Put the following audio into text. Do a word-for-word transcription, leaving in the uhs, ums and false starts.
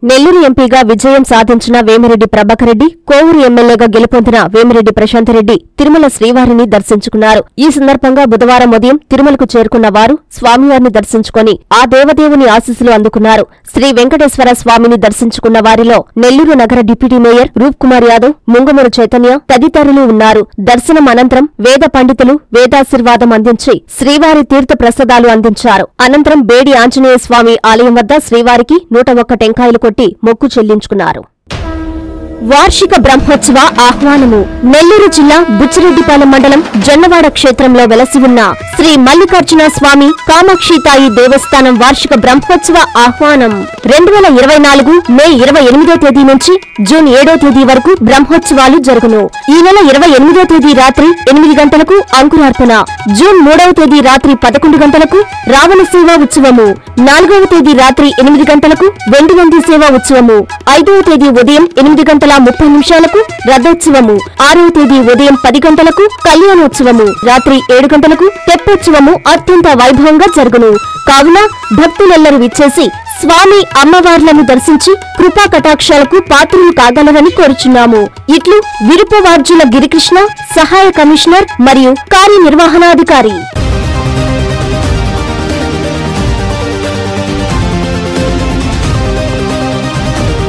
నెల్లూరు ఎంపీగా విజయం సాధించిన వేమిరెడ్డి ప్రభాకర్ రెడ్డి, కోవూరు ఎమ్మెల్యేగా గెలుపొందిన వేమిరెడ్డి ప్రశాంత్ రెడ్డి తిరుమల శ్రీవారిని దర్శించుకున్నారు. ఈ సందర్భంగా బుధవారం ఉదయం తిరుమలకు చేరుకున్న వారు స్వామివారిని దర్శించుకుని ఆ దేవదేవుని ఆశీస్సులు అందుకున్నారు. శ్రీ వెంకటేశ్వర స్వామిని దర్శించుకున్న వారిలో నెల్లూరు నగర డిప్యూటీ మేయర్ రూప్ కుమార్ యాదవ్, ముంగమూరు చైతన్య తదితరులు ఉన్నారు. దర్శనం అనంతరం వేద పండితులు వేదాశీర్వాదం అందించి శ్రీవారి తీర్థ ప్రసాదాలు అందించారు. అనంతరం బేడి ఆంజనేయ స్వామి ఆలయం వద్ద శ్రీవారికి నూట ఒక్క టెంకాయలు కొట్టి మొక్కు చెల్లించుకున్నారు. వార్షిక బ్రహ్మోత్సవ ఆహ్వానము. నెల్లూరు జిల్లా బుచ్చిరెడ్డిపాలెం మండలం జొన్నవాడ క్షేత్రంలో వెలసి ఉన్న శ్రీ మల్లికార్జున స్వామి కామాక్షితాయి దేవస్థానం వార్షిక బ్రహ్మోత్సవ ఆహ్వానం రెండు వేల ఇరవై నాలుగు మే ఇరవై ఎనిమిదో తేదీ నుంచి జూన్ ఏడో తేదీ వరకు బ్రహ్మోత్సవాలు జరుగును. ఈ నెల ఇరవై ఎనిమిదో తేదీ రాత్రి ఎనిమిది గంటలకు అంకురార్పణ, జూన్ మూడవ తేదీ రాత్రి పదకొండు గంటలకు రావణ సేవా ఉత్సవము, నాలుగవ తేదీ రాత్రి ఎనిమిది గంటలకు వెండి నంది సేవా ఉత్సవము, ఐదవ తేదీ ఉదయం ఎనిమిది గంటల ముప్పై నిమిషాలకు రథోత్సవము, ఆరవ తేదీ ఉదయం పది గంటలకు కళ్యాణోత్సవము, రాత్రి ఏడు గంటలకు తెప్పోత్సవము అత్యంత వైభవంగా జరుగును. కావున భక్తులెల్లరూ విచ్చేసి స్వామి అమ్మవార్లను దర్శించి కృపా కటాక్షాలకు పాత్రలు కాగలరని కోరుచున్నాము. ఇట్లు విరుపవార్జుల గిరికృష్ణ, సహాయ కమిషనర్ మరియు కార్యనిర్వహణాధికారి.